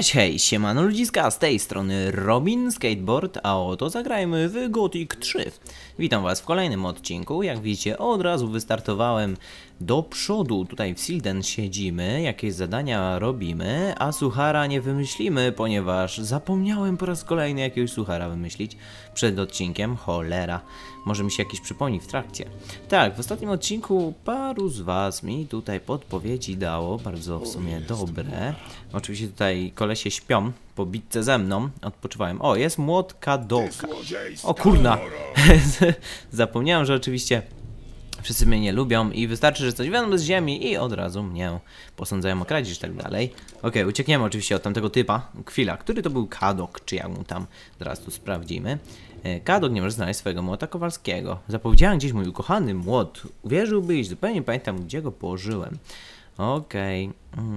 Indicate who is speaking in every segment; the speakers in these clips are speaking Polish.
Speaker 1: Cześć, hej, siemano ludziska, z tej strony Robin Skateboard, a oto zagrajmy w Gothic 3. Witam was w kolejnym odcinku. Jak widzicie, od razu wystartowałem do przodu. Tutaj w Silden siedzimy, jakieś zadania robimy, a suchara nie wymyślimy, ponieważ zapomniałem po raz kolejny jakiegoś suchara wymyślić przed odcinkiem. Cholera, może mi się jakiś przypomni w trakcie. Tak, w ostatnim odcinku paru z was mi tutaj podpowiedzi dało, bardzo w sumie dobre. Oczywiście tutaj kolesie śpią po bitce ze mną, odpoczywają. O, jest młot Kadoka. O kurna, zapomniałem, że oczywiście wszyscy mnie nie lubią i wystarczy, że coś wiadomo z ziemi i od razu mnie posądzają o kradzież i tak dalej. Okej, uciekniemy oczywiście od tamtego typa. Chwila, który to był Kadok, czy jak mu tam, zaraz tu sprawdzimy. Kadok nie może znaleźć swojego młota Kowalskiego. Zapowiedziałem gdzieś mój ukochany młot. Uwierzyłbyś, zupełnie pamiętam, gdzie go położyłem. Okej.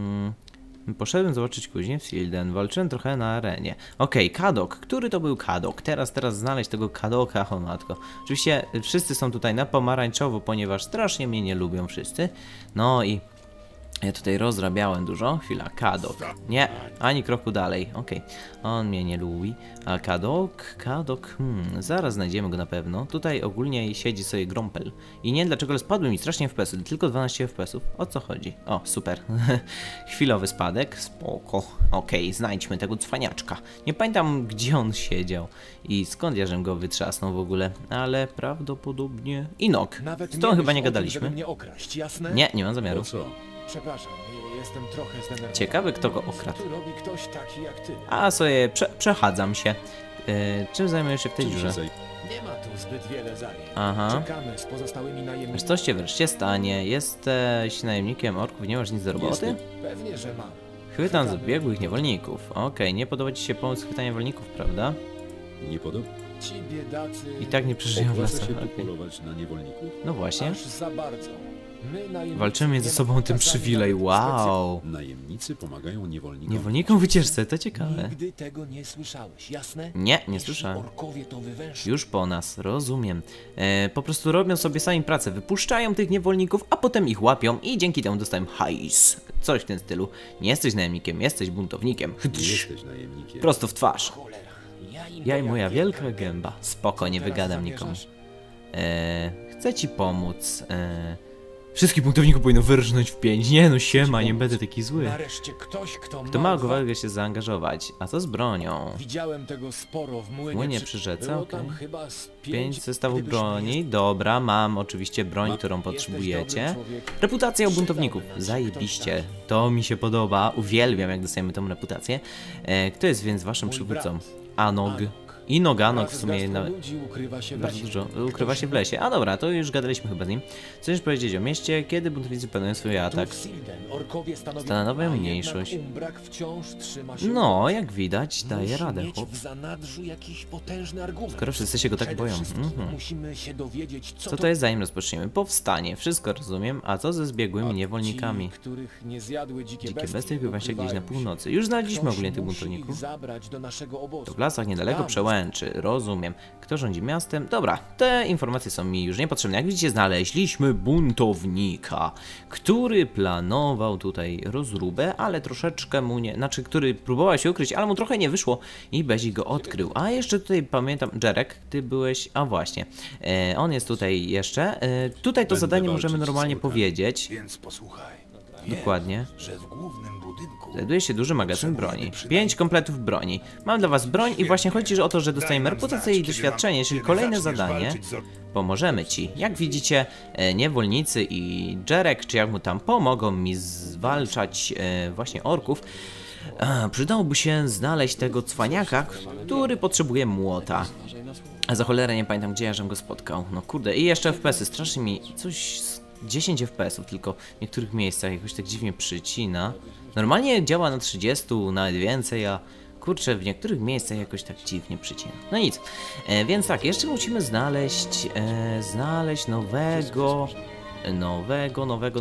Speaker 1: Poszedłem zobaczyć później w Silden, walczyłem trochę na arenie. Okej, Kadok. Który to był Kadok? Teraz znaleźć tego Kadoka, o matko. Oczywiście wszyscy są tutaj na pomarańczowo, ponieważ strasznie mnie nie lubią wszyscy. No i ja tutaj rozrabiałem dużo. Chwila, Kadok. Nie, ani kroku dalej. Okej, on mnie nie lubi. A Kadok, zaraz znajdziemy go na pewno. Tutaj ogólnie siedzi sobie Grompel. I nie wiem dlaczego, ale spadły mi strasznie FPS-y. Tylko 12 FPS-ów. O co chodzi? O, super. Chwilowy spadek. Spoko. Okej, znajdźmy tego cwaniaczka. Nie pamiętam, gdzie on siedział i skąd ja żem go wytrzasnął w ogóle. Ale prawdopodobnie... Inok. Z tą chyba nie gadaliśmy.
Speaker 2: Mnie okraść, jasne?
Speaker 1: Nie mam zamiaru.
Speaker 2: Przepraszam, jestem trochę zdenerwowany.
Speaker 1: Ciekawy, kto go okradł.
Speaker 2: Tu robi ktoś taki jak ty.
Speaker 1: A sobie przechadzam się. Czym zajmujesz się w tej dziurze?
Speaker 2: Nie ma tu zbyt wiele zajęć.
Speaker 1: Aha.
Speaker 2: Czekamy z pozostałymi najemnikami.
Speaker 1: Coś cię wreszcie stanie. Jesteś najemnikiem orków, nie masz nic do roboty?
Speaker 2: Pewnie, że mam.
Speaker 1: Chwytam zabiegłych niewolników. Okej, nie podoba ci się pomóc w chwytaniu niewolników, prawda?
Speaker 3: Nie podoba?
Speaker 2: Ci biedacy...
Speaker 1: I tak nie przeżyją w
Speaker 3: Opłaca
Speaker 1: lasach.
Speaker 3: się tu
Speaker 1: Okej.
Speaker 3: polować na niewolników?
Speaker 1: No właśnie.
Speaker 2: Aż za bardzo. My, najemnicy,
Speaker 1: Walczymy między
Speaker 2: nie
Speaker 1: sobą
Speaker 2: mamy
Speaker 1: tym
Speaker 2: czasami
Speaker 1: przywilej.
Speaker 2: nawet
Speaker 1: Wow.
Speaker 3: Najemnicy pomagają niewolnikom.
Speaker 1: Niewolnikom wycieczce, to ciekawe.
Speaker 2: Nigdy tego nie słyszałeś, jasne?
Speaker 1: Nie
Speaker 2: Jeśli
Speaker 1: słyszałem.
Speaker 2: orkowie to wywęszczą.
Speaker 1: Już po nas, rozumiem. Po prostu robią sobie sami pracę, wypuszczają tych niewolników, a potem ich łapią i dzięki temu dostają hajs. Coś w tym stylu. Nie jesteś najemnikiem, jesteś buntownikiem.
Speaker 3: Nie jesteś najemnikiem.
Speaker 1: Prosto w twarz.
Speaker 2: Cholera.
Speaker 1: Ja i moja wielka gęba. Spoko, nie wygadam nikomu. Chcę ci pomóc. Wszystkich buntowników powinno wyrżnąć w pięć. Nie no, siema, nie będę taki zły.
Speaker 2: Nareszcie ktoś,
Speaker 1: Kto ma odwagę się zaangażować. A co z bronią?
Speaker 2: Widziałem tego sporo w młynie,
Speaker 1: Młynie przy rzece,
Speaker 2: Było
Speaker 1: okej.
Speaker 2: tam chyba z
Speaker 1: 5 zestawów
Speaker 2: gdybyśmy
Speaker 1: broni. Dobra, mam oczywiście broń, którą
Speaker 2: Jesteś
Speaker 1: potrzebujecie.
Speaker 2: dobry człowiek.
Speaker 1: Reputacja u buntowników.
Speaker 2: Przydałby nam się
Speaker 1: Zajebiście.
Speaker 2: ktoś
Speaker 1: To mi się podoba. Uwielbiam, jak dostajemy tą reputację. Kto jest więc waszym
Speaker 2: Mój
Speaker 1: przywódcą?
Speaker 2: brat.
Speaker 1: Anog.
Speaker 2: Anok.
Speaker 1: I Noganok w
Speaker 2: Wraz z
Speaker 1: sumie
Speaker 2: garstką
Speaker 1: na...
Speaker 2: ludzi ukrywa się w
Speaker 1: bardzo
Speaker 2: lesie.
Speaker 1: dużo. Ukrywa się w lesie. A dobra, to już gadaliśmy chyba z nim. Co chcesz powiedzieć o mieście, kiedy buntownicy planują swój atak?
Speaker 2: Tu w Silden orkowie stanowią,
Speaker 1: Stanowią
Speaker 2: a
Speaker 1: mniejszość.
Speaker 2: jednak Umbrak wciąż trzyma się.
Speaker 1: No, jak widać, daje
Speaker 2: Musi
Speaker 1: radę,
Speaker 2: mieć
Speaker 1: chłop.
Speaker 2: w zanadrzu jakiś potężny argument.
Speaker 1: Skoro wszyscy się go tak
Speaker 2: Przede
Speaker 1: boją.
Speaker 2: wszystkim
Speaker 1: Mhm.
Speaker 2: musimy się dowiedzieć,
Speaker 1: Co to jest, zanim rozpoczniemy? Powstanie, wszystko rozumiem. A co ze zbiegłymi niewolnikami?
Speaker 2: Ci, których nie zjadły dzikie
Speaker 1: Bestie chyba się gdzieś na
Speaker 2: ukrywają
Speaker 1: północy. Już znaleźliśmy
Speaker 2: Ktoś
Speaker 1: ogólnie tych
Speaker 2: musi
Speaker 1: buntowników.
Speaker 2: ich zabrać do naszego obozu.
Speaker 1: To w lasach niedaleko
Speaker 2: Tam.
Speaker 1: Przełęczy, rozumiem. Kto rządzi miastem? Dobra, te informacje są mi już niepotrzebne. Jak widzicie, znaleźliśmy buntownika, który planował tutaj rozróbę, ale troszeczkę mu nie... Znaczy, który próbował się ukryć, ale mu trochę nie wyszło i Bezi go odkrył. A jeszcze tutaj pamiętam... Jerek, ty byłeś... A właśnie, on jest tutaj jeszcze. Tutaj to
Speaker 3: Będę
Speaker 1: zadanie
Speaker 3: walczyć
Speaker 1: możemy
Speaker 3: z
Speaker 1: normalnie
Speaker 3: orkami.
Speaker 1: powiedzieć.
Speaker 4: Więc posłuchaj.
Speaker 1: Dokładnie.
Speaker 4: Że w głównym budynku
Speaker 1: Znajduje się duży magazyn broni. 5 kompletów broni. Mam dla was broń i właśnie chodzi o to, że dostajemy reputację i doświadczenie, czyli kolejne zadanie. Pomożemy ci. Jak widzicie, niewolnicy i Jerek, czy jak mu tam, pomogą mi zwalczać właśnie orków. Przydałoby się znaleźć tego cwaniaka, który potrzebuje młota. A za cholerę nie pamiętam, gdzie ja żem go spotkał. No kurde, i jeszcze FPS-y. Strasznie mi coś... 10 FPS-ów tylko w niektórych miejscach jakoś tak dziwnie przycina. Normalnie działa na 30, nawet więcej, a kurczę, w niektórych miejscach jakoś tak dziwnie przycina. No nic, więc tak, jeszcze musimy znaleźć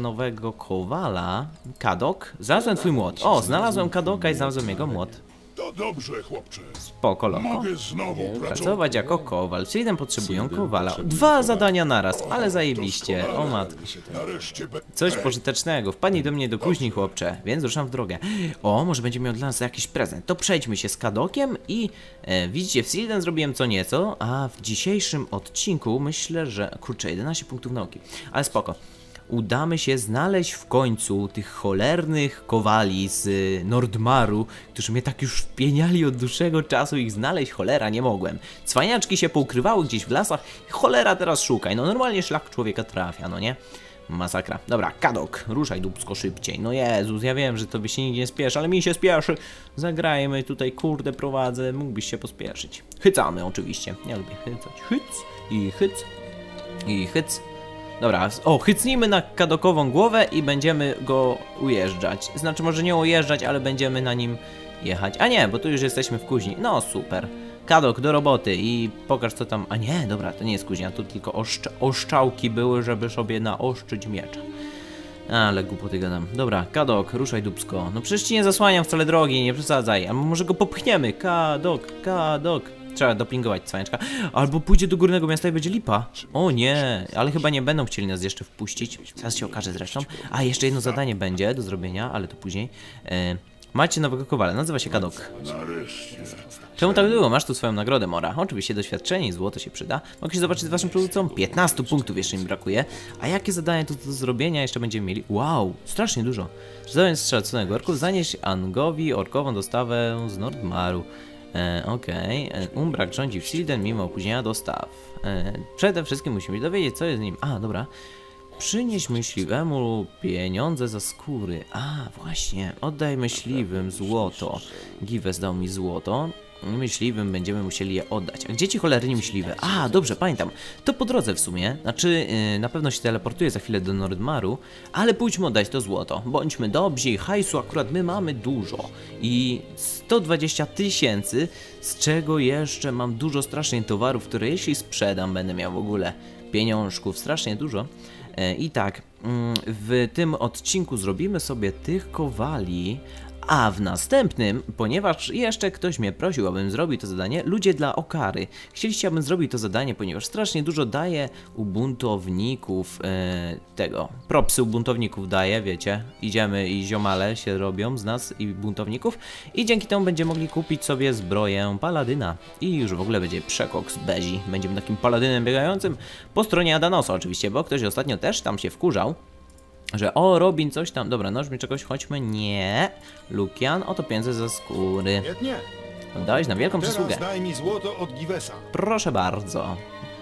Speaker 1: nowego kowala. Kadok? Znalazłem twój młot. O, znalazłem Kadoka i znalazłem jego młot.
Speaker 4: to
Speaker 5: dobrze, chłopcze.
Speaker 1: Spoko, loko.
Speaker 5: Mogę znowu
Speaker 1: Pracować jako kowal. Silden potrzebują kowala. 2 zadania naraz, ale zajebiście. O mat.
Speaker 5: Nareszcie
Speaker 1: Coś pożytecznego. Wpadnij do mnie do kuźni, chłopcze. Więc ruszam w drogę. O, może będzie miał dla nas jakiś prezent. To przejdźmy się z Kadokiem i widzicie, w Silden zrobiłem co nieco, a w dzisiejszym odcinku myślę, że... Kurczę, 11 punktów nauki. Ale spoko. Udamy się znaleźć w końcu tych cholernych kowali z Nordmaru, którzy mnie tak już wpieniali od dłuższego czasu, ich znaleźć cholera nie mogłem. Cwaniaczki się poukrywały gdzieś w lasach, cholera teraz szukaj, no normalnie szlak człowieka trafia, no nie? Masakra. Dobra, Kadok, ruszaj dupsko szybciej. No Jezus, ja wiem, że tobie się nigdzie nie spieszy, ale mi się spieszy. Zagrajmy tutaj, kurde, prowadzę, mógłbyś się pospieszyć. Hycamy oczywiście, ja lubię hycać. Hyc i hyc i hyc. Dobra, o, hycnijmy na Kadokową głowę i będziemy go ujeżdżać. Znaczy może nie ujeżdżać, ale będziemy na nim jechać. A nie, bo tu już jesteśmy w kuźni. No super. Kadok, do roboty i pokaż co tam... A nie, dobra, to nie jest kuźnia, tu tylko oszczałki były, żeby sobie naoszczyć miecza. Ale głupoty gadam. Dobra, Kadok, ruszaj dupsko. No przecież ci nie zasłaniam wcale drogi, nie przesadzaj. A może go popchniemy? Kadok. Trzeba dopingować cwaniaczka. Albo pójdzie do górnego miasta i będzie lipa. O nie, ale chyba nie będą chcieli nas jeszcze wpuścić. Zaraz się okaże zresztą. A, jeszcze jedno zadanie będzie do zrobienia, ale to później. Macie nowego kowala, nazywa się Kadok. Czemu tak długo? Masz tu swoją nagrodę, Mora. Oczywiście doświadczenie i złoto się przyda. Mogę się zobaczyć z waszym przywódcą? 15 punktów jeszcze mi brakuje. A jakie zadania tu do zrobienia jeszcze będziemy mieli? Wow, strasznie dużo. Zadanie strzelconego orków. Zanieś Angowi orkową dostawę z Nordmaru. Okej. Umbrak rządzi w Silden mimo opóźnienia dostaw. Przede wszystkim musimy dowiedzieć, co jest z nim. A, dobra. Przynieś myśliwemu pieniądze za skóry. A, właśnie. Oddaj myśliwym złoto. Gives dał mi złoto. Myśliwym będziemy musieli je oddać. A gdzie ci cholerni myśliwe? A, dobrze, pamiętam. To po drodze w sumie. Znaczy, na pewno się teleportuję za chwilę do Nordmaru, ale pójdźmy oddać to złoto. Bądźmy dobrzy, hajsu akurat my mamy dużo. I 120 000, z czego jeszcze mam dużo strasznie towarów, które jeśli sprzedam, będę miał w ogóle pieniążków strasznie dużo. I tak, w tym odcinku zrobimy sobie tych kowali, a w następnym, ponieważ jeszcze ktoś mnie prosił, abym zrobił to zadanie, ludzie dla Okary. Chcieliście, abym zrobił to zadanie, ponieważ strasznie dużo daje u buntowników propsy u buntowników daje, wiecie. Idziemy i ziomale się robią z nas i buntowników i dzięki temu będziemy mogli kupić sobie zbroję paladyna. I już w ogóle będzie przekok z Bezi. Będziemy takim paladynem biegającym po stronie Adanosa oczywiście, bo ktoś ostatnio też tam się wkurzał. Że o, Robin coś tam, dobra, noż mi czegoś, chodźmy, nie. Lukian, oto pieniądze za skóry.
Speaker 4: Nie.
Speaker 1: Oddałeś na wielką
Speaker 4: Teraz
Speaker 1: przysługę.
Speaker 4: daj mi złoto od Givesa.
Speaker 1: Proszę bardzo.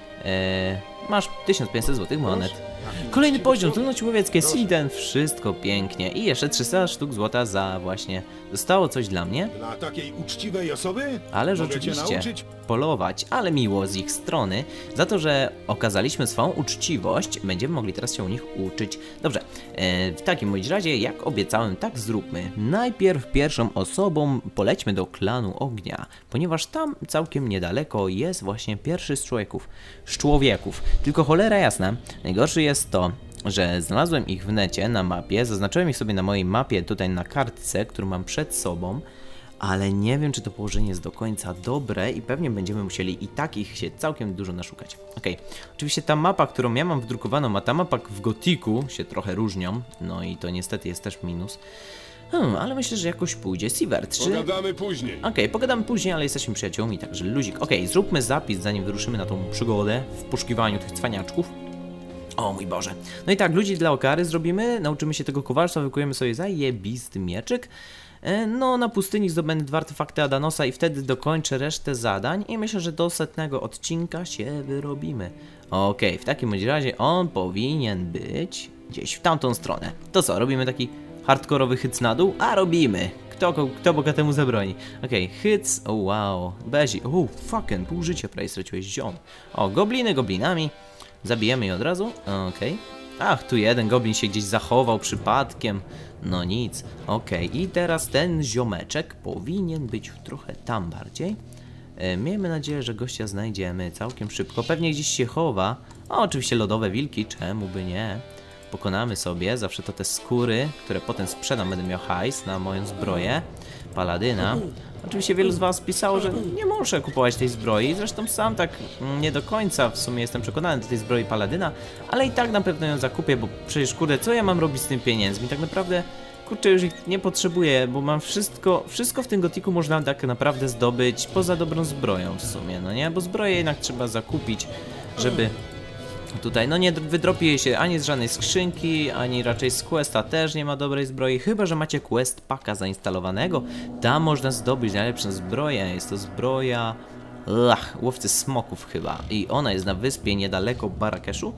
Speaker 1: Masz 1500 złotych monet. Kolejny poziom, trudności łowieckie, Silden, wszystko pięknie. I jeszcze 300 sztuk złota za właśnie... Zostało coś dla mnie?
Speaker 4: Dla takiej uczciwej osoby?
Speaker 1: Ale
Speaker 4: Mogę cię
Speaker 1: rzeczywiście
Speaker 4: nauczyć?
Speaker 1: polować, ale miło z ich strony. Za to, że okazaliśmy swoją uczciwość, będziemy mogli teraz się u nich uczyć. Dobrze, w takim bądź razie, jak obiecałem, tak zróbmy. Najpierw pierwszą osobą polećmy do klanu ognia, ponieważ tam całkiem niedaleko jest właśnie pierwszy z człowieków. Tylko cholera jasna, najgorsze jest to, że znalazłem ich w necie na mapie, zaznaczyłem ich sobie na mojej mapie tutaj na kartce, którą mam przed sobą, ale nie wiem, czy to położenie jest do końca dobre i pewnie będziemy musieli i tak ich się całkiem dużo naszukać. Okej, oczywiście ta mapa, którą ja mam wydrukowaną, a ta mapa w Gotiku się trochę różnią, no i to niestety jest też minus. Ale myślę, że jakoś pójdzie. Sievert, czy...
Speaker 5: Pogadamy później.
Speaker 1: Okej, pogadamy później, ale jesteśmy przyjaciółmi, także luzik. Okej, zróbmy zapis, zanim wyruszymy na tą przygodę w poszukiwaniu tych cwaniaczków. O mój Boże. No i tak, ludzi dla Okary zrobimy, nauczymy się tego kowalstwa, wykujemy sobie zajebisty mieczyk. No, na pustyni zdobędę 2 artefakty Adanosa i wtedy dokończę resztę zadań i myślę, że do 100. odcinka się wyrobimy. Okej, w takim bądź razie on powinien być gdzieś w tamtą stronę. To co, robimy taki hardkorowy hyc na dół? A robimy! Kto bogatemu zabroni? Okej, hyc, o wow, Bezi, o fucking, pół życia prawie straciłeś, ziom. O, gobliny goblinami. Zabijemy je od razu? Okej. Ach, tu jeden goblin się gdzieś zachował przypadkiem. No nic. Okej, i teraz ten ziomeczek powinien być trochę tam bardziej. Miejmy nadzieję, że gościa znajdziemy całkiem szybko. Pewnie gdzieś się chowa. O, oczywiście lodowe wilki, czemu by nie? Pokonamy sobie, zawsze to te skóry, które potem sprzedam, będę miał hajs na moją zbroję. Paladyna. Oczywiście wielu z was pisało, że nie muszę kupować tej zbroi, zresztą sam tak nie do końca w sumie jestem przekonany do tej zbroi Paladyna, ale i tak na pewno ją zakupię, bo przecież kurde, co ja mam robić z tym pieniędzmi? Tak naprawdę, kurczę, już ich nie potrzebuję, bo mam wszystko w tym gotiku można tak naprawdę zdobyć poza dobrą zbroją w sumie, no nie? Bo zbroję jednak trzeba zakupić, żeby tutaj, no nie wydropi się ani z żadnej skrzynki, ani raczej z questa też nie ma dobrej zbroi, chyba że macie quest packa zainstalowanego, tam można zdobyć najlepszą zbroję, jest to zbroja łowcy smoków chyba i ona jest na wyspie niedaleko Marrakeszu.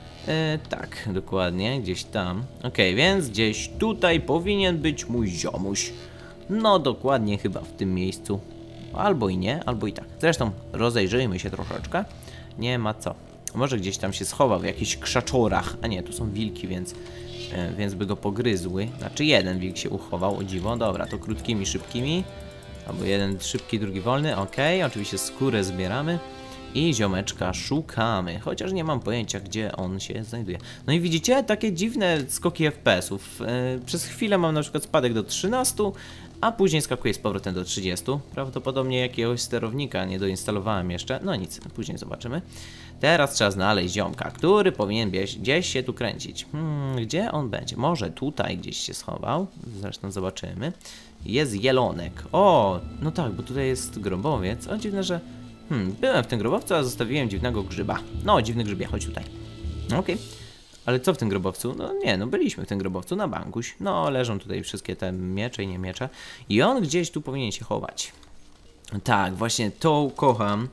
Speaker 1: Tak, dokładnie, gdzieś tam. Okej, więc gdzieś tutaj powinien być mój ziomuś. No dokładnie chyba w tym miejscu. Albo i nie, albo i tak. Zresztą rozejrzyjmy się troszeczkę. Nie ma co. Może gdzieś tam się schował w jakichś krzaczorach. A nie, tu są wilki, więc by go pogryzły. Znaczy jeden wilk się uchował, o dziwo. Dobra, to krótkimi, szybkimi. Albo jeden szybki, drugi wolny. Okej, oczywiście skórę zbieramy. I ziomeczka szukamy, chociaż nie mam pojęcia, gdzie on się znajduje. No i widzicie, takie dziwne skoki FPS-ów. Przez chwilę mam na przykład spadek do 13, a później skakuję z powrotem do 30. Prawdopodobnie jakiegoś sterownika nie doinstalowałem jeszcze. No nic, później zobaczymy. Teraz trzeba znaleźć ziomka, który powinien gdzieś się tu kręcić. Gdzie on będzie? Może tutaj gdzieś się schował. Zresztą zobaczymy. Jest jelonek. O, no tak, bo tutaj jest grobowiec. O, dziwne, że... byłem w tym grobowcu, a zostawiłem dziwnego grzyba. No, dziwny grzybie, chodź tutaj. Okej. Ale co w tym grobowcu? No nie, no byliśmy w tym grobowcu na bankuś. No, leżą tutaj wszystkie te miecze i nie miecze. I on gdzieś tu powinien się chować. Tak, właśnie to kocham.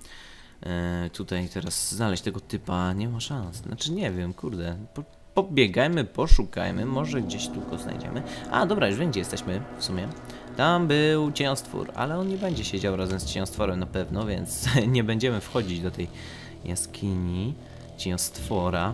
Speaker 1: Tutaj teraz znaleźć tego typa nie ma szans. Znaczy nie wiem, kurde. Pobiegajmy, poszukajmy, może gdzieś tu go znajdziemy. A, dobra, już wiem, gdzie jesteśmy w sumie. Tam był cieniostwór, ale on nie będzie siedział razem z cieniostworem na pewno, więc nie będziemy wchodzić do tej jaskini cieniostwora.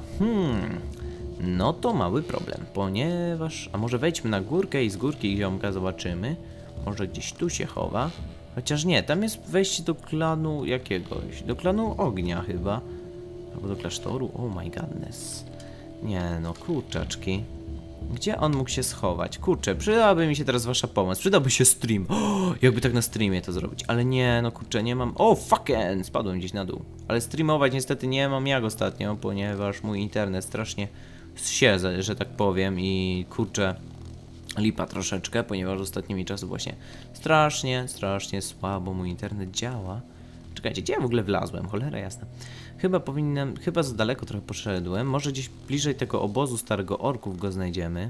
Speaker 1: No to mały problem, ponieważ... A może wejdźmy na górkę i z górki ziomka zobaczymy. Może gdzieś tu się chowa. Chociaż nie, tam jest wejście do klanu jakiegoś. Do klanu ognia chyba. Albo do klasztoru. Oh my godness. Nie no, kurczaczki. Gdzie on mógł się schować? Kurczę, przydałaby mi się teraz wasza pomoc. Przydałby się stream. Jakby tak na streamie to zrobić. Ale nie, no kurczę, nie mam... O, fucking! Spadłem gdzieś na dół. Ale streamować niestety nie mam jak ostatnio, ponieważ mój internet strasznie się, że tak powiem. I kurczę, lipa troszeczkę, ponieważ ostatnimi czasy właśnie strasznie słabo mój internet działa. Czekajcie, gdzie ja w ogóle wlazłem? Cholera jasna. Chyba za daleko trochę poszedłem. Może gdzieś bliżej tego obozu starego orków go znajdziemy.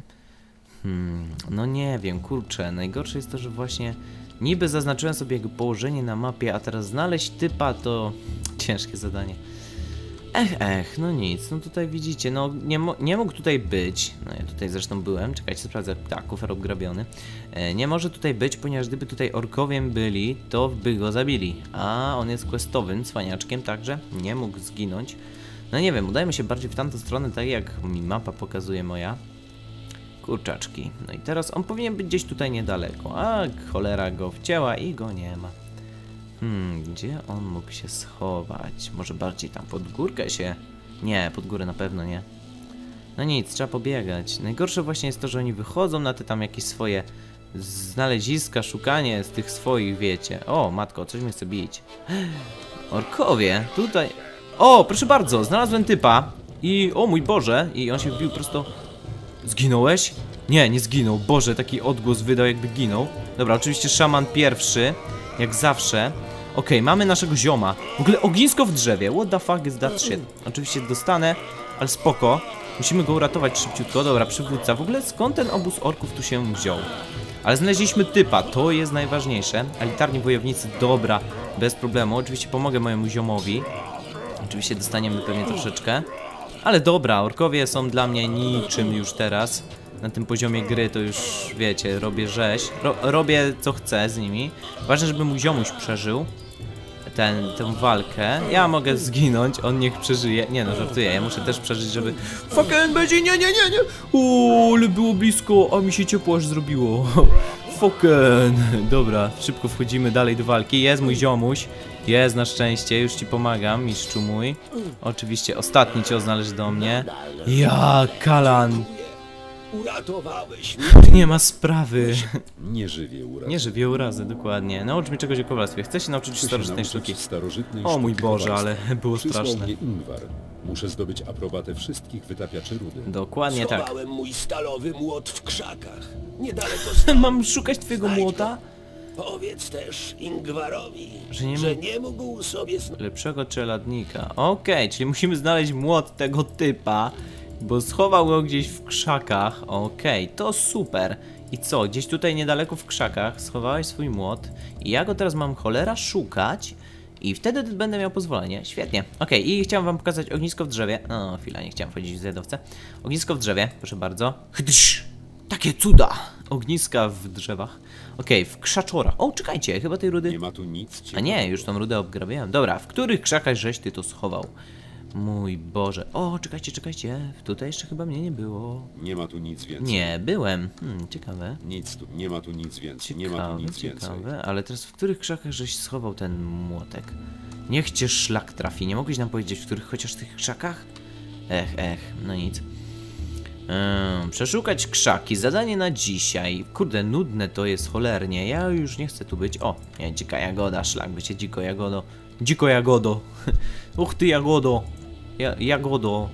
Speaker 1: No nie wiem, kurczę. Najgorsze jest to, że właśnie niby zaznaczyłem sobie jego położenie na mapie, a teraz znaleźć typa to ciężkie zadanie. Ech, no nic, no tutaj widzicie, no nie mógł tutaj być, no ja tutaj zresztą byłem, czekajcie, sprawdzę, tak, kufer obgrabiony, nie może tutaj być, ponieważ gdyby tutaj orkowie byli, to by go zabili, a on jest questowym cwaniaczkiem, także nie mógł zginąć. No nie wiem, udajmy się bardziej w tamtą stronę, tak jak mi mapa pokazuje moja. Kurczaczki, no i teraz on powinien być gdzieś tutaj niedaleko, a cholera go wcięła i go nie ma. Gdzie on mógł się schować? Może bardziej tam pod górkę się? Nie, pod górę na pewno nie. No nic, trzeba pobiegać. Najgorsze właśnie jest to, że oni wychodzą na te tam jakieś swoje znaleziska, szukanie z tych swoich, wiecie. O, matko, coś mnie chce bić. Orkowie, tutaj... O, proszę bardzo, znalazłem typa. I, o mój Boże, i on się wbił prosto... Zginąłeś? Nie, nie zginął. Boże, taki odgłos wydał, jakby ginął. Dobra, oczywiście szaman pierwszy. Jak zawsze. Okej, mamy naszego zioma. W ogóle ognisko w drzewie. What the fuck is that shit? Oczywiście dostanę, ale spoko. Musimy go uratować szybciutko. Dobra, przywódca. W ogóle skąd ten obóz orków tu się wziął? Ale znaleźliśmy typa. To jest najważniejsze. Elitarni wojownicy. Dobra, bez problemu. Oczywiście pomogę mojemu ziomowi. Oczywiście dostaniemy pewnie troszeczkę. Ale dobra, orkowie są dla mnie niczym już teraz. Na tym poziomie gry to już, wiecie, robię rzeź. Robię co chcę z nimi. Ważne, żeby mój ziomuś przeżył tę walkę. Ja mogę zginąć, on niech przeżyje. Nie no, żartuję, ja muszę też przeżyć, żeby... Fucking będzie, nie. O, ale było blisko, a mi się ciepło aż zrobiło. Fucking. Dobra, szybko wchodzimy dalej do walki. Jest mój ziomuś. Jest na szczęście, już ci pomagam, mistrzu mój. Oczywiście ostatni cios należy do mnie. Ja, Kalan.
Speaker 2: Uratowałeś mnie.
Speaker 1: Nie ma sprawy.
Speaker 3: Nie żywię urazy.
Speaker 1: Nie żywię urazy, dokładnie. Naucz mnie czegoś o kowalstwie. Chcę się nauczyć
Speaker 3: Chcę się
Speaker 1: starożytnej
Speaker 3: nauczyć
Speaker 1: sztuki.
Speaker 3: starożytnej
Speaker 1: O mój
Speaker 3: sztuki
Speaker 1: Boże,
Speaker 3: kowalstwa.
Speaker 1: ale było
Speaker 3: Przysłał
Speaker 1: straszne.
Speaker 3: mnie Ingvar. Muszę zdobyć aprobatę wszystkich wytapiaczy rudy.
Speaker 1: Dokładnie tak.
Speaker 6: Schowałem mój stalowy młot w krzakach. Niedaleko stąd.
Speaker 1: Mam szukać twojego
Speaker 6: Znajdź go.
Speaker 1: młota?
Speaker 6: Powiedz też Ingwarowi,
Speaker 1: Że nie
Speaker 6: że
Speaker 1: mógł-
Speaker 6: nie mógł sobie
Speaker 1: Lepszego czeladnika. Okej, czyli musimy znaleźć młot tego typa, bo schował go gdzieś w krzakach. Okej, to super. I co, gdzieś tutaj niedaleko w krzakach schowałeś swój młot i ja go teraz mam cholera szukać i wtedy będę miał pozwolenie. Świetnie. Okej, i chciałem wam pokazać ognisko w drzewie. O, chwila, nie chciałem wchodzić w zjadowce. Ognisko w drzewie, proszę bardzo. Hdsz! Takie cuda! Ogniska w drzewach. Okej, w krzaczorach. O, czekajcie, chyba tej rudy...
Speaker 3: Nie ma tu nic
Speaker 1: A
Speaker 3: ciekawego.
Speaker 1: nie, już tą rudę obgrabiałem. Dobra, w których krzakach żeś ty to schował? Mój Boże. O, czekajcie, czekajcie. Tutaj jeszcze chyba mnie nie było.
Speaker 3: Nie ma tu nic więcej.
Speaker 1: Nie, byłem. Ciekawe.
Speaker 3: Nic tu, nie ma tu nic więcej. Nie ma tu
Speaker 1: Ciekawe,
Speaker 3: nic więcej.
Speaker 1: ciekawe. Ale teraz w których krzakach żeś schował ten młotek? Niech cię szlak trafi. Nie mogłeś nam powiedzieć, w których chociaż tych krzakach? No nic. Przeszukać krzaki. Zadanie na dzisiaj. Kurde, nudne to jest cholernie. Ja już nie chcę tu być. O, nie, dzika jagoda, szlak, bycie dziko jagodo. Dziko jagodo. Uch ty jagodo. Jagodo.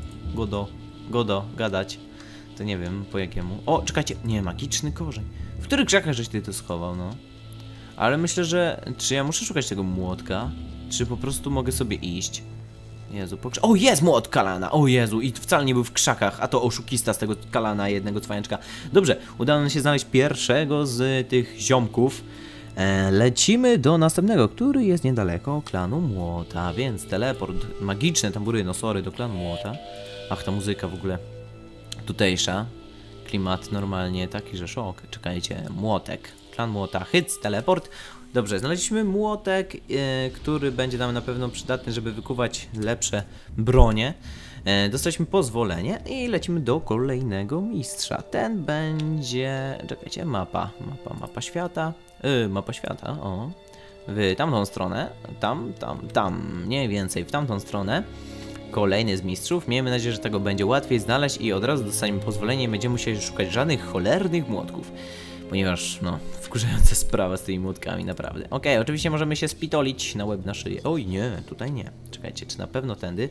Speaker 1: Godo, gadać. To nie wiem po jakiemu. O, czekajcie. Nie, magiczny korzeń. W których krzakach żeś ty to schował, no? Ale myślę, że... Czy ja muszę szukać tego młotka? Czy po prostu mogę sobie iść? Jezu, o, jest młot Kalana! O Jezu, i wcale nie był w krzakach, a to oszukista z tego Kalana, jednego cwaniaczka. Dobrze, udało nam się znaleźć pierwszego z tych ziomków. Lecimy do następnego, który jest niedaleko klanu Młota, więc teleport, magiczne tambury, no sorry, do klanu Młota. Ach, ta muzyka w ogóle tutejsza. Klimat normalnie taki, że szok. Czekajcie, młotek. Klan Młota, hyc, teleport. Dobrze, znaleźliśmy młotek, który będzie nam na pewno przydatny, żeby wykuwać lepsze bronie. Dostaliśmy pozwolenie i lecimy do kolejnego mistrza. Ten będzie... Czekajcie, mapa świata. Mapa świata, o. W tamtą stronę. Tam. Mniej więcej w tamtą stronę. Kolejny z mistrzów. Miejmy nadzieję, że tego będzie łatwiej znaleźć i od razu dostaniemy pozwolenie i będziemy musieli szukać żadnych cholernych młotków. Ponieważ, no, wkurzająca sprawa z tymi młotkami, naprawdę. Okej, oczywiście możemy się spitolić na łeb, na szyję. Oj, nie, tutaj nie. Czekajcie, czy na pewno tędy?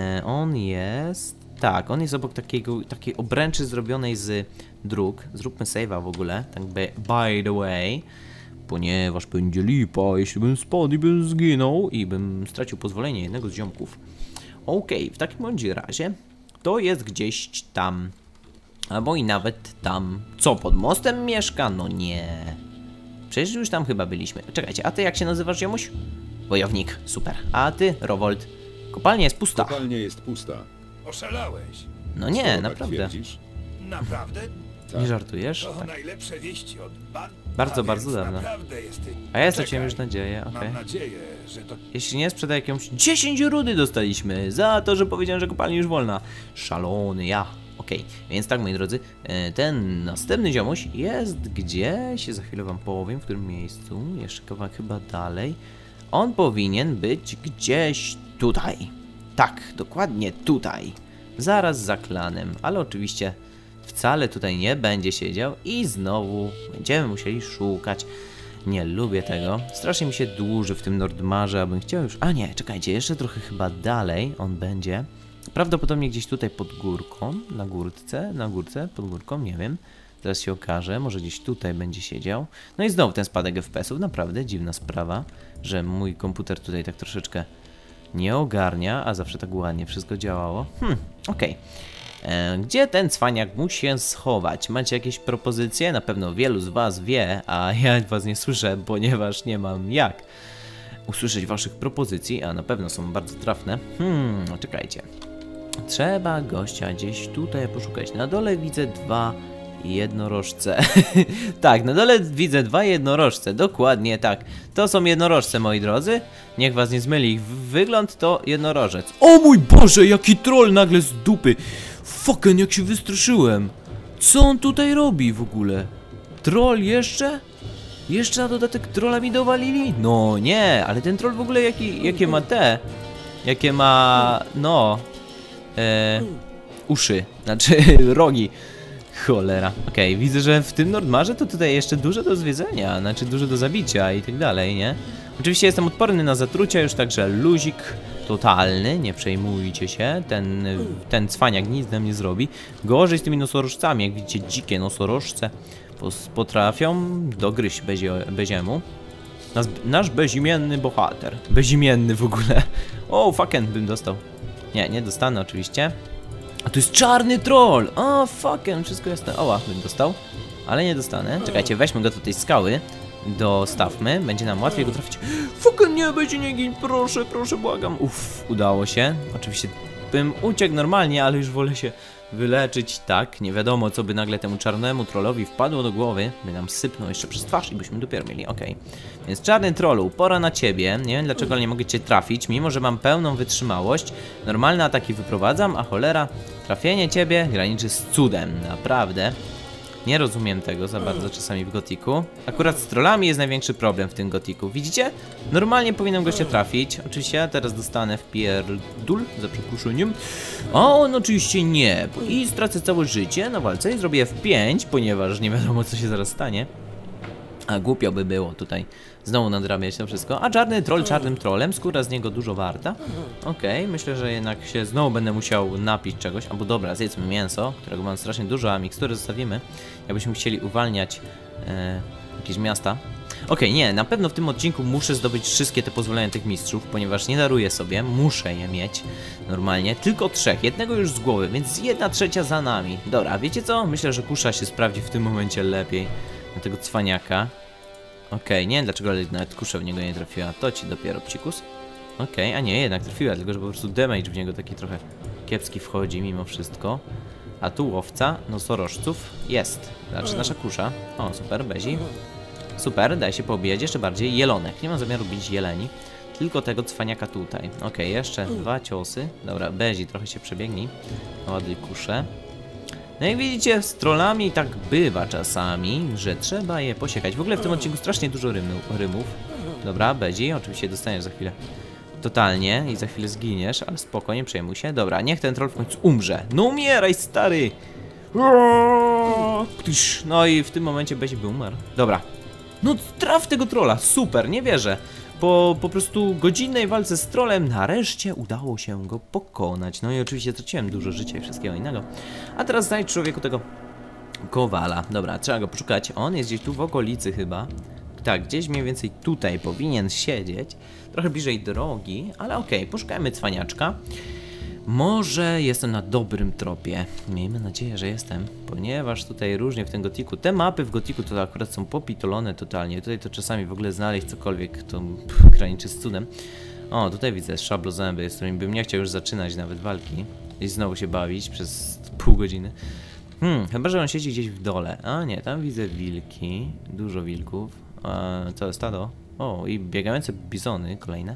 Speaker 1: On jest... Tak, on jest obok takiej obręczy zrobionej z dróg. Zróbmy save'a w ogóle, tak by the way. Ponieważ będzie lipa, jeśli bym spadł i bym zginął i bym stracił pozwolenie jednego z ziomków. Okej, w takim bądź razie to jest gdzieś tam. Albo i nawet tam. Co, pod mostem mieszka? No nie. Przecież już tam chyba byliśmy. Czekajcie, a ty jak się nazywasz, ziomuś? Wojownik, super. A ty, Rowold? Kopalnia jest pusta.
Speaker 3: Kopalnia jest pusta.
Speaker 4: Oszalałeś.
Speaker 1: No nie,
Speaker 3: Skoro tak
Speaker 1: naprawdę.
Speaker 3: twierdzisz?
Speaker 4: Naprawdę?
Speaker 3: Tak.
Speaker 1: Nie żartujesz?
Speaker 4: To
Speaker 1: Tak.
Speaker 4: najlepsze wieści od
Speaker 1: Bardzo,
Speaker 4: A
Speaker 1: bardzo
Speaker 4: więc
Speaker 1: dawno.
Speaker 4: Naprawdę jesteś...
Speaker 1: A ja straciłem
Speaker 4: Czekaj.
Speaker 1: już nadzieję, okej.
Speaker 4: Mam nadzieję, że to...
Speaker 1: Jeśli nie sprzeda jakąś 10 rudy dostaliśmy za to, że powiedziałem, że kopalnia już wolna. Szalony ja. Okej, więc tak, moi drodzy, ten następny ziomuś jest gdzieś, za chwilę wam powiem, w którym miejscu, jeszcze kawałek chyba dalej. On powinien być gdzieś tutaj. Tak, dokładnie tutaj. Zaraz za klanem, ale oczywiście wcale tutaj nie będzie siedział i znowu będziemy musieli szukać. Nie lubię tego. Strasznie mi się dłuży w tym Nordmarze, abym chciał już... A nie, czekajcie, jeszcze trochę chyba dalej on będzie. Prawdopodobnie gdzieś tutaj pod górką, na górce, pod górką, nie wiem. Zaraz się okaże, może gdzieś tutaj będzie siedział. No i znowu ten spadek FPS-ów, naprawdę dziwna sprawa, że mój komputer tutaj tak troszeczkę nie ogarnia, a zawsze tak ładnie wszystko działało. Okej. Gdzie ten cwaniak musi się schować? Macie jakieś propozycje? Na pewno wielu z was wie, a ja was nie słyszę, ponieważ nie mam jak usłyszeć waszych propozycji, a na pewno są bardzo trafne. Czekajcie. Trzeba gościa gdzieś tutaj poszukać. Na dole widzę 2 jednorożce. Tak, na dole widzę 2 jednorożce. Dokładnie tak. To są jednorożce, moi drodzy. Niech was nie zmyli ich wygląd, to jednorożec. O mój Boże, jaki troll nagle z dupy. Fucking, jak się wystraszyłem. Co on tutaj robi w ogóle? Troll jeszcze? Jeszcze na dodatek trolla mi dowalili? No nie, ale ten troll w ogóle jakie ma te? Jakie ma, no... uszy, znaczy rogi. Cholera. Okej, widzę, że w tym Nordmarze to tutaj jeszcze dużo do zwiedzenia, znaczy dużo do zabicia i tak dalej, nie? Oczywiście jestem odporny na zatrucia już, także luzik totalny, nie przejmujcie się, ten cwaniak nic nam nie zrobi. Gorzej z tymi nosorożcami, jak widzicie, dzikie nosorożce potrafią dogryźć beziemu. Nasz bezimienny bohater. Bezimienny w ogóle. O, fucking bym dostał. Nie dostanę oczywiście. A tu jest czarny troll! O, fucking, wszystko jasne. Oła, bym dostał. Ale nie dostanę. Czekajcie, weźmy go do tej skały. Dostawmy, będzie nam łatwiej go trafić. Fucking nie, będzie nie gin, proszę, proszę, błagam. Uff, udało się. Oczywiście bym uciekł normalnie, ale już wolę się wyleczyć, tak. Nie wiadomo, co by nagle temu czarnemu trollowi wpadło do głowy. By nam sypnął jeszcze przez twarz i byśmy dopiero mieli, okej. Więc czarny trollu, pora na ciebie. Nie wiem dlaczego, ale nie mogę cię trafić, mimo że mam pełną wytrzymałość. Normalne ataki wyprowadzam, a cholera, trafienie ciebie graniczy z cudem, naprawdę. Nie rozumiem tego za bardzo czasami w gotiku. Akurat z trollami jest największy problem w tym gotiku. Widzicie? Normalnie powinienem go się trafić. Oczywiście ja teraz dostanę w pierdul za przeproszeniem. A on oczywiście nie. I stracę całe życie na walce i zrobię F5, ponieważ nie wiadomo co się zaraz stanie. A głupio by było tutaj znowu nadrabiać to wszystko. A czarny troll czarnym trollem, skóra z niego dużo warta. Okej, myślę, że jednak się znowu będę musiał napić czegoś. Albo dobra, zjedzmy mięso, którego mam strasznie dużo, a mikstury zostawimy. Jakbyśmy chcieli uwalniać jakieś miasta. Okej, nie, na pewno w tym odcinku muszę zdobyć wszystkie te pozwolenia tych mistrzów, ponieważ nie daruję sobie, muszę je mieć normalnie. Tylko 3, jednego już z głowy, więc 1/3 za nami. Dobra, wiecie co? Myślę, że kusza się sprawdzi w tym momencie lepiej na tego cwaniaka. Okej, nie wiem dlaczego, ale nawet kusza w niego nie trafiła. To ci dopiero, psikus. Okej, a nie, jednak trafiła, tylko że po prostu damage w niego taki trochę kiepski wchodzi mimo wszystko. A tu łowca nosorożców jest. Znaczy nasza kusza. O, super, bezi. Super, daj się poobijać jeszcze bardziej. Jelonek, nie mam zamiaru bić jeleni. Tylko tego cwaniaka tutaj. Okej, jeszcze 2 ciosy. Dobra, bezi, trochę się przebiegnij. Ładuj kuszę. No jak widzicie, z trollami tak bywa czasami, że trzeba je posiekać. W ogóle w tym odcinku strasznie dużo rymów. Dobra, bezi, oczywiście dostaniesz za chwilę totalnie i za chwilę zginiesz, ale spokojnie, przejmuj się. Dobra, niech ten troll w końcu umrze. No umieraj, stary! No i w tym momencie bezi by umarł. Dobra. No traf tego trolla, super, nie wierzę. Po prostu godzinnej walce z trollem nareszcie udało się go pokonać. No i oczywiście traciłem dużo życia i wszystkiego innego. A teraz znajdź człowieku tego kowala. Dobra, trzeba go poszukać. On jest gdzieś tu w okolicy chyba. Tak, gdzieś mniej więcej tutaj powinien siedzieć. Trochę bliżej drogi, ale okej, poszukajmy cwaniaczka. Może jestem na dobrym tropie. Miejmy nadzieję, że jestem, ponieważ tutaj różnie w tym gotiku. Te mapy w gotiku to akurat są popitolone totalnie. Tutaj to czasami w ogóle znaleźć cokolwiek, to graniczy z cudem. O, tutaj widzę szablozęby, z którymi bym nie chciał już zaczynać nawet walki. I znowu się bawić przez pół godziny. Chyba że on siedzi gdzieś w dole. A nie, tam widzę wilki. Dużo wilków. To jest stado. O, i biegające bizony kolejne.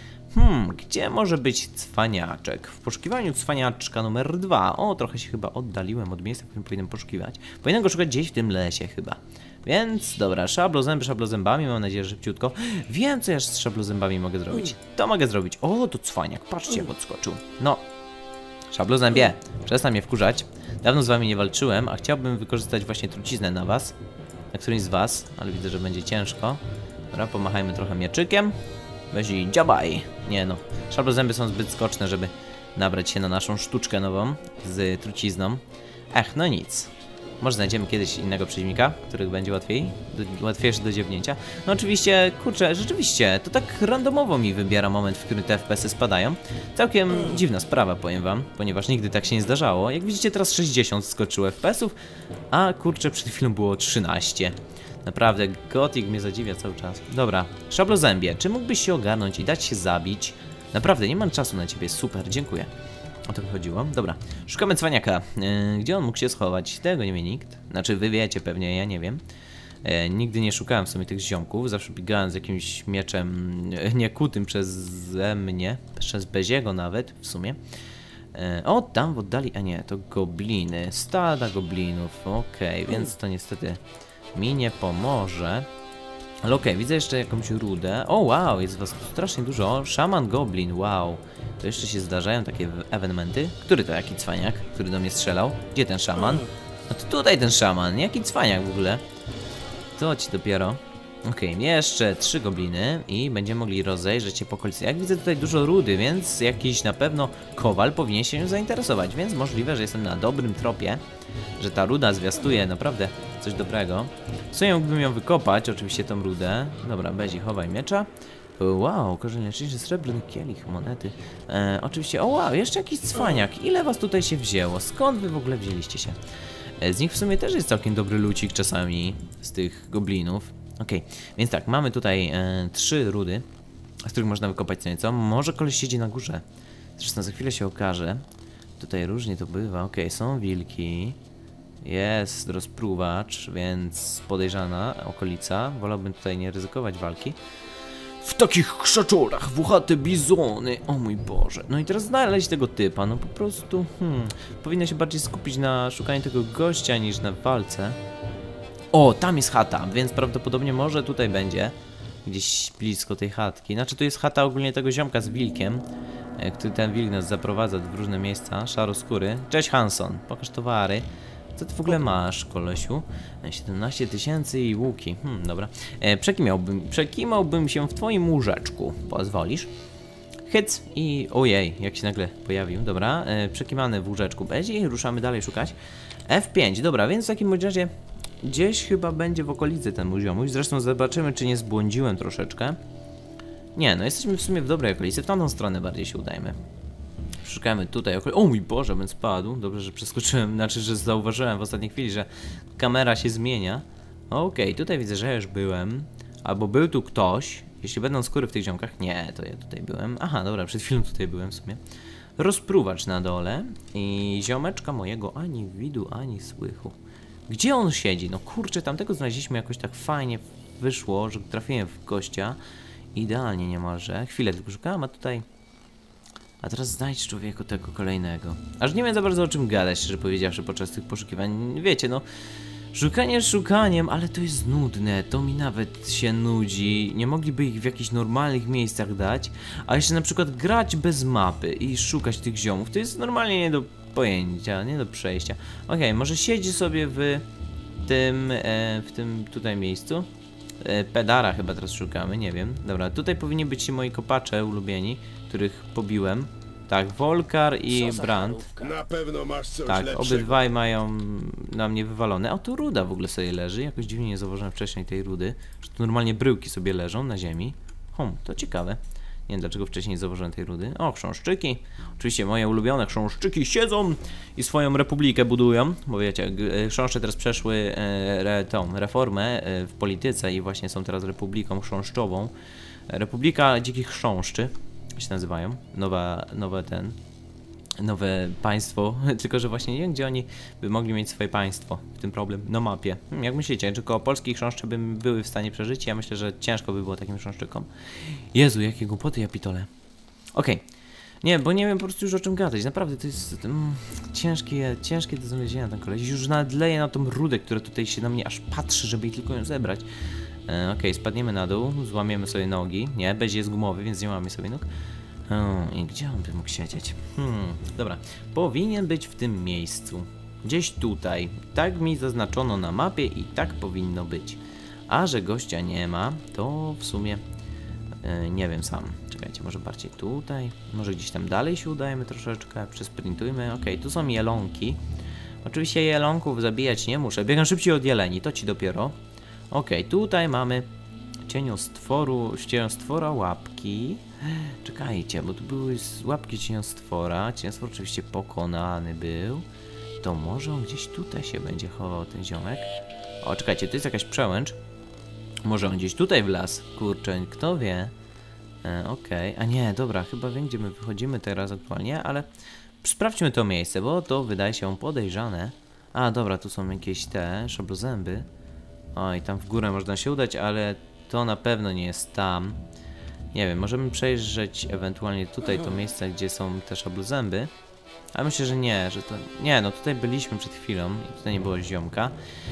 Speaker 1: Gdzie może być cwaniaczek? W poszukiwaniu cwaniaczka numer 2. O, trochę się chyba oddaliłem od miejsca, w którym powinienem poszukiwać. Powinienem go szukać gdzieś w tym lesie chyba. Więc dobra, szablozębami, mam nadzieję, że szybciutko. Wiem, co ja z szablozębami mogę zrobić. To mogę zrobić. O, to cwaniak, patrzcie, jak odskoczył. No, szablozębie, przestań mnie wkurzać. Dawno z wami nie walczyłem, a chciałbym wykorzystać właśnie truciznę na was. Na którymś z was, ale widzę, że będzie ciężko. Dobra, pomachajmy trochę mieczykiem. Weź i dziabaj. Nie no, szablozęby są zbyt skoczne, żeby nabrać się na naszą sztuczkę nową z trucizną. No nic. Może znajdziemy kiedyś innego przeciwnika, który będzie łatwiejszy do dziewnięcia. No oczywiście, kurczę, rzeczywiście, to tak randomowo mi wybiera moment, w którym te FPS-y spadają. Całkiem dziwna sprawa, powiem wam, ponieważ nigdy tak się nie zdarzało. Jak widzicie, teraz 60 skoczyło FPS-ów, a kurczę, przed chwilą było 13. Naprawdę, gotik mnie zadziwia cały czas. Dobra, szablozębie, czy mógłbyś się ogarnąć i dać się zabić? Naprawdę, nie mam czasu na ciebie, super, dziękuję. O to chodziło. Dobra, szukamy cwaniaka. Gdzie on mógł się schować? Tego nie wie nikt. Znaczy, wy wiecie pewnie, ja nie wiem. Nigdy nie szukałem w sumie tych ziomków. Zawsze biegałem z jakimś mieczem niekutym przeze mnie. Przez Beziego nawet, w sumie. O, tam w oddali... A nie, to gobliny. Stada goblinów. Okej, więc to niestety mi nie pomoże. Ale okej, widzę jeszcze jakąś rudę. O, wow, jest was strasznie dużo. Szaman goblin, wow. To jeszcze się zdarzają takie ewenementy. Który to jaki cwaniak, który do mnie strzelał? Gdzie ten szaman? No to tutaj ten szaman, jaki cwaniak w ogóle. To ci dopiero. Okej, jeszcze 3 gobliny i będziemy mogli rozejrzeć się po okolicy. Jak widzę tutaj dużo rudy, więc jakiś na pewno kowal powinien się nią zainteresować, więc możliwe, że jestem na dobrym tropie, że ta ruda zwiastuje naprawdę coś dobrego. W sumie mógłbym ją wykopać, oczywiście tą rudę. Dobra, Bezi, chowaj miecza. Wow, korzeń leczniczy, srebrny kielich, monety. Oczywiście, o wow, jeszcze jakiś cwaniak. Ile was tutaj się wzięło? Skąd wy w ogóle wzięliście się? Z nich w sumie też jest całkiem dobry lucik czasami, z tych goblinów. Okej, więc tak, mamy tutaj 3 rudy, z których można wykopać co nieco. Może koleś siedzi na górze. Zresztą za chwilę się okaże. Tutaj różnie to bywa. Okej, są wilki. Jest rozpruwacz, więc podejrzana okolica. Wolałbym tutaj nie ryzykować walki. W takich krzaczorach, włochate bizony. O mój Boże. No i teraz znaleźć tego typa. No po prostu, powinno się bardziej skupić na szukaniu tego gościa niż na walce. O, tam jest chata, więc prawdopodobnie może tutaj będzie. Gdzieś blisko tej chatki. Znaczy tu jest chata ogólnie tego ziomka z wilkiem, który ten wilk nas zaprowadza w różne miejsca. Szaroskóry. Cześć Hanson, pokaż towary. Co ty w ogóle masz, kolesiu? 17 000 i łuki. Dobra. Przekimałbym się w twoim łóżeczku. Pozwolisz? Hyc i... Ojej, jak się nagle pojawił. Dobra, przekimany w łóżeczku Bezi. Ruszamy dalej szukać. F5, dobra, więc w takim razie gdzieś chyba będzie w okolicy ten mój ziomuś. Zresztą zobaczymy, czy nie zbłądziłem troszeczkę. Nie, no jesteśmy w sumie w dobrej okolicy. W tamtą stronę bardziej się udajmy. Szukamy tutaj okolicy. O mój Boże, bym spadł. Dobrze, że przeskoczyłem, znaczy, że zauważyłem w ostatniej chwili, że kamera się zmienia. Okej, tutaj widzę, że ja już byłem. Albo był tu ktoś. Jeśli będą skóry w tych ziomkach. Nie, to ja tutaj byłem. Aha, dobra, przed chwilą tutaj byłem w sumie. Rozpruwacz na dole. I ziomeczka mojego ani widu, ani słychu. Gdzie on siedzi? No kurczę, tamtego znaleźliśmy jakoś tak fajnie wyszło, że trafiłem w gościa. Idealnie niemalże. Chwilę tylko szukałem, a tutaj... A teraz znajdź człowieku tego kolejnego. Aż nie wiem za bardzo o czym gadać, szczerze powiedziawszy, podczas tych poszukiwań. Wiecie, no... Szukanie szukaniem, ale to jest nudne. To mi nawet się nudzi. Nie mogliby ich w jakichś normalnych miejscach dać. A jeszcze na przykład grać bez mapy i szukać tych ziomów. To jest normalnie nie do pojęcia, nie do przejścia. Okej, może siedzi sobie w tym tutaj miejscu. Pedara chyba teraz szukamy, nie wiem. Dobra, tutaj powinni być moi kopacze ulubieni, których pobiłem. Tak, Volkar i Brand.
Speaker 5: Na pewno masz coś
Speaker 1: Tak,
Speaker 5: lepszego.
Speaker 1: obydwaj mają na mnie wywalone. O, tu ruda w ogóle sobie leży. Jakoś dziwnie nie zauważyłem wcześniej tej rudy. Że tu normalnie bryłki sobie leżą na ziemi. To ciekawe. Nie wiem dlaczego wcześniej nie zauważyłem tej rudy. O, chrząszczyki. Oczywiście moje ulubione chrząszczyki siedzą i swoją republikę budują. Bo wiecie, chrząszcze teraz przeszły tą reformę w polityce i właśnie są teraz republiką chrząszczową. Republika dzikich chrząszczy się nazywają. Nowe państwo, tylko że właśnie nie wiem, gdzie oni by mogli mieć swoje państwo. W tym problem, na mapie. Jak myślicie, czy koło polskich chrząszczy by były w stanie przeżyć? Ja myślę, że ciężko by było takim chrząszczykom. Jezu, jakie głupoty ja pitole. Okej. Nie, bo nie wiem po prostu już o czym gadać. Naprawdę to jest ciężkie do znalezienia ten koleś. Już nawet leję na tą rudę, która tutaj się na mnie aż patrzy, żeby tylko ją zebrać. Okej, spadniemy na dół, złamiemy sobie nogi. Nie, Bez jest gumowy, więc nie łamię sobie nóg. I gdzie on by mógł siedzieć? Dobra, powinien być w tym miejscu. Gdzieś tutaj. Tak mi zaznaczono na mapie i tak powinno być. A że gościa nie ma, to w sumie nie wiem sam. Czekajcie, może bardziej tutaj. Może gdzieś tam dalej się udajemy troszeczkę. Przesprintujmy. Okej, tu są jelonki. Oczywiście jelonków zabijać nie muszę. Biegam szybciej od jeleni, to ci dopiero. Okej, tutaj mamy cieniostwora łapki. Czekajcie, bo tu były łapki cieniostwora. Cieniostwór oczywiście pokonany był. To może on gdzieś tutaj się będzie chował, ten ziomek. O, czekajcie, to jest jakaś przełęcz. Może on gdzieś tutaj wlazł. Kurczę, kto wie. Okej, a nie, dobra, chyba wiem, gdzie my wychodzimy teraz aktualnie, ale sprawdźmy to miejsce, bo to wydaje się podejrzane. A, dobra, tu są jakieś te szablozęby. O, i tam w górę można się udać, ale to na pewno nie jest tam. Nie wiem, możemy przejrzeć ewentualnie tutaj to miejsce, gdzie są te szablozęby. Ale myślę, że nie, że to... Nie, no tutaj byliśmy przed chwilą i tutaj nie było ziomka.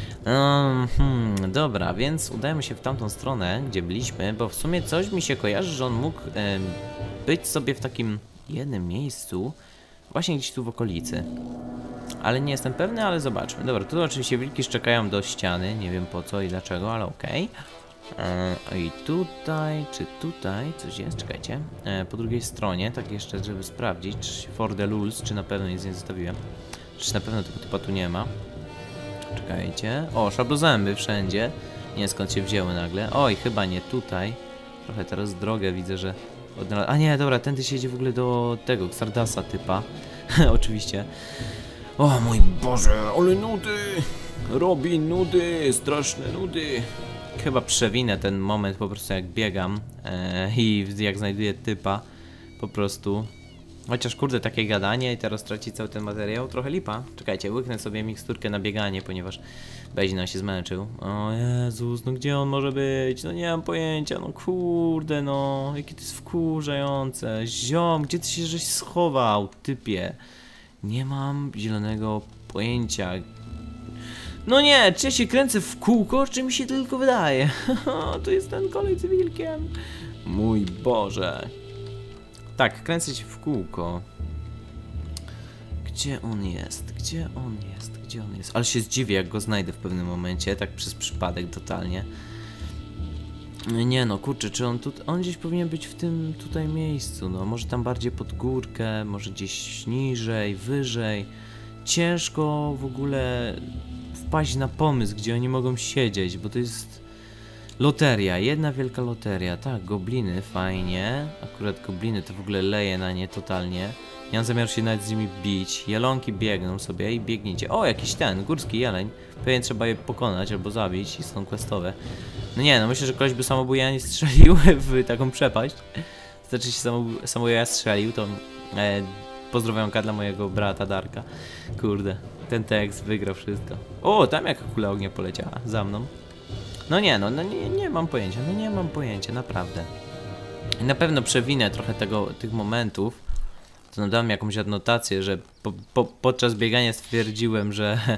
Speaker 1: Dobra, więc udajemy się w tamtą stronę, gdzie byliśmy, bo w sumie coś mi się kojarzy, że on mógł być sobie w takim jednym miejscu, właśnie gdzieś tu w okolicy. Ale nie jestem pewny, ale zobaczmy. Dobra, tu oczywiście wilki szczekają do ściany. Nie wiem po co i dlaczego, ale okej. I tutaj, czy tutaj coś jest? Czekajcie. Po drugiej stronie, tak jeszcze, żeby sprawdzić, czy for the lulz, czy na pewno nic nie zostawiłem. Czy na pewno tego typa tu nie ma. Czekajcie. O, szablozęby wszędzie. Nie wiem skąd się wzięły nagle. Oj, chyba nie tutaj. Trochę teraz drogę widzę, że... A nie, dobra, tędy się idzie w ogóle do tego, Xardasa typa. Oczywiście. O mój Boże, ale nudy! Robi nudy, straszne nudy. Chyba przewinę ten moment po prostu jak biegam i jak znajduję typa. Po prostu. Chociaż kurde, takie gadanie i teraz traci cały ten materiał, trochę lipa. Czekajcie, łyknę sobie miksturkę na bieganie, ponieważ Bezina się zmęczył. O Jezus, no gdzie on może być? No nie mam pojęcia, no kurde, no. Jakie to jest wkurzające. Ziom, gdzie ty się żeś schował, typie? Nie mam zielonego pojęcia. No nie, czy ja się kręcę w kółko, czy mi się tylko wydaje? To jest ten kolej z wilkiem. Mój Boże. Tak, kręcę się w kółko. Gdzie on jest? Gdzie on jest? Gdzie on jest? Ale się zdziwię, jak go znajdę w pewnym momencie, tak przez przypadek totalnie. Nie no, kurczę, czy on tu... On gdzieś powinien być w tym tutaj miejscu, no. Może tam bardziej pod górkę, może gdzieś niżej, wyżej. Ciężko w ogóle wpaść na pomysł, gdzie oni mogą siedzieć, bo to jest... Loteria, jedna wielka loteria. Tak, gobliny, fajnie. Akurat gobliny to w ogóle leje na nie totalnie. Nie mam zamiaru się nawet z nimi bić. Jelonki biegną sobie i biegnijcie. O, jakiś ten, górski jeleń. Pewnie trzeba je pokonać albo zabić i są questowe. No nie, no myślę, że ktoś by samobuja nie strzelił w taką przepaść. Znaczy się samobuja strzelił, to pozdrowionka dla mojego brata Darka. Kurde, ten tekst wygrał wszystko. O, tam jaka kula ognia poleciała za mną. No nie, no nie mam pojęcia, no nie mam pojęcia, naprawdę. I na pewno przewinę trochę tych momentów. To nadałem jakąś adnotację, że podczas biegania stwierdziłem,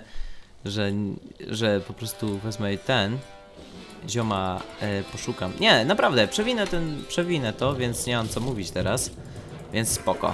Speaker 1: że po prostu wezmę ten zioma poszukam. Nie, naprawdę, przewinę to, więc nie mam co mówić teraz. Więc spoko.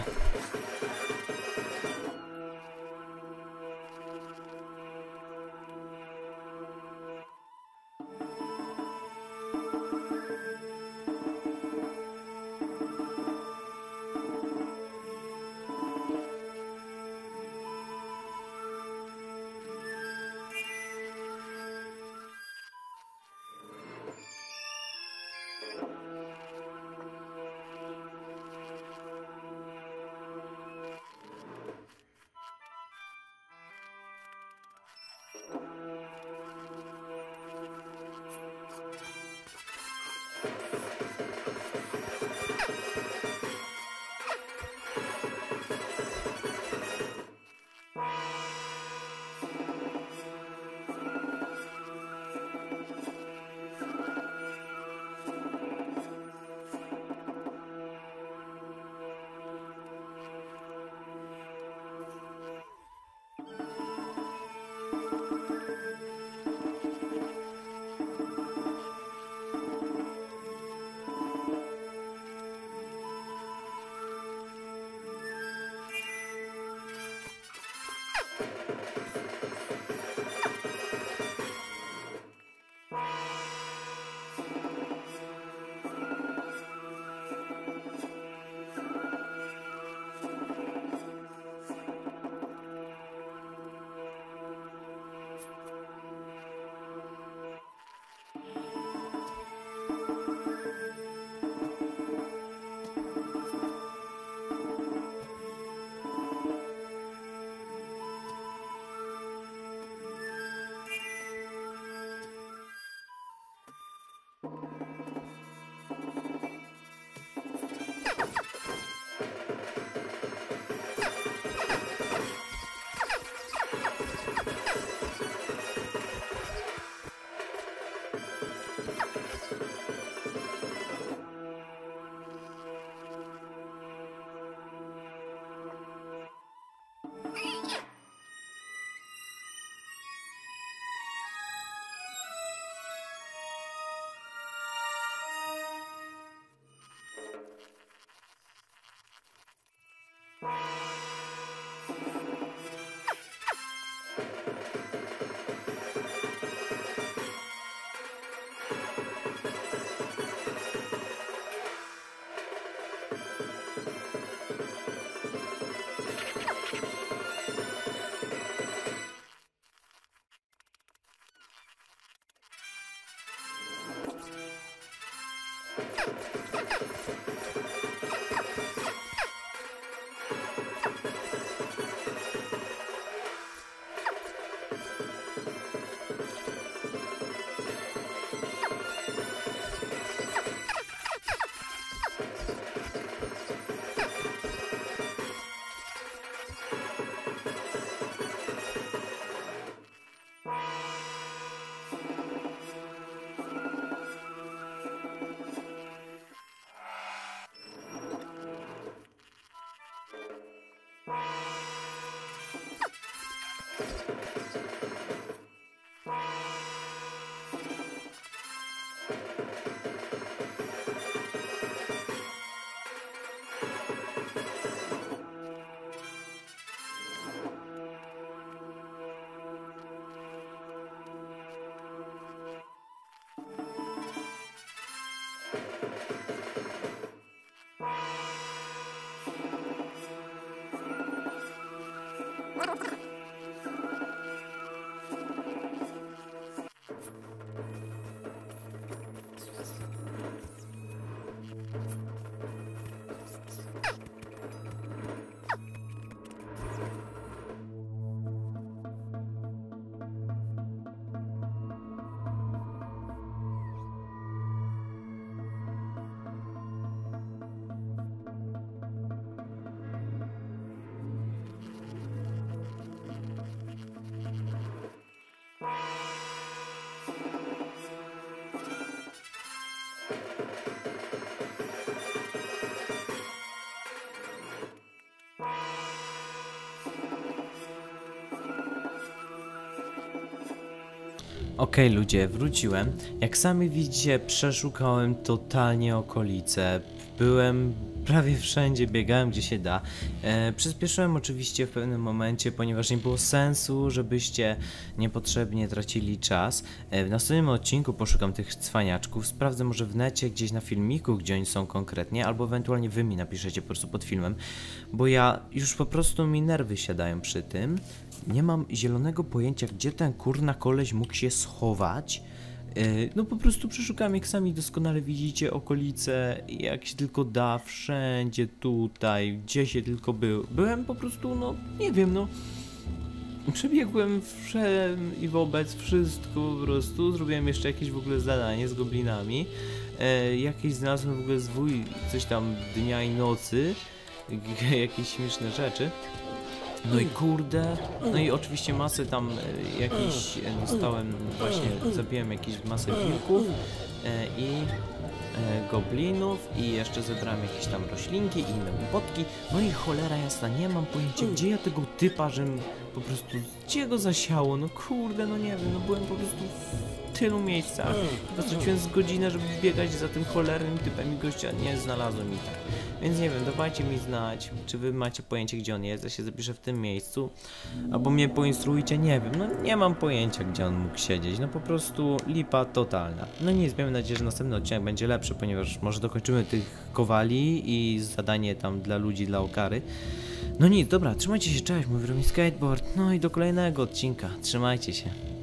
Speaker 1: Okej, ludzie, wróciłem. Jak sami widzicie, przeszukałem totalnie okolice. Byłem prawie wszędzie, biegałem gdzie się da. Przyspieszyłem oczywiście w pewnym momencie, ponieważ nie było sensu, żebyście niepotrzebnie tracili czas. W następnym odcinku poszukam tych cwaniaczków, sprawdzę może w necie, gdzieś na filmiku, gdzie oni są konkretnie, albo ewentualnie wy mi napiszecie po prostu pod filmem, bo ja już po prostu mi nerwy siadają przy tym. Nie mam zielonego pojęcia, gdzie ten kurna koleś mógł się schować. No po prostu przeszukałem, jak sami doskonale widzicie, okolice, jak się tylko da, wszędzie tutaj, gdzie się tylko byłem po prostu, no nie wiem, no przebiegłem wszem i wobec wszystko po prostu, zrobiłem jeszcze jakieś w ogóle zadanie z goblinami, jakieś znalazłem w ogóle zwój, coś tam dnia i nocy, jakieś śmieszne rzeczy. No i kurde, no i oczywiście masę tam jakiś dostałem, właśnie zabiłem jakieś masę wilków i goblinów i jeszcze zebrałem jakieś tam roślinki i inne głupotki. No i cholera jasna, nie mam pojęcia, gdzie ja tego typa, żem po prostu, gdzie go zasiało, no kurde, no nie wiem, no byłem po prostu w tylu miejscach. Straciłem z godzinę, żeby biegać za tym cholernym typem i gościa nie znalazłem i tak. Więc nie wiem, dawajcie mi znać, czy wy macie pojęcie, gdzie on jest, ja się zapiszę w tym miejscu, albo mnie poinstruujcie, nie wiem, no nie mam pojęcia, gdzie on mógł siedzieć, no po prostu lipa totalna. No nic, miejmy nadzieję, że następny odcinek będzie lepszy, ponieważ może dokończymy tych kowali i zadanie tam dla ludzi, dla Okary. No nic, dobra, trzymajcie się, cześć, mój Romin Skateboard, no i do kolejnego odcinka, trzymajcie się.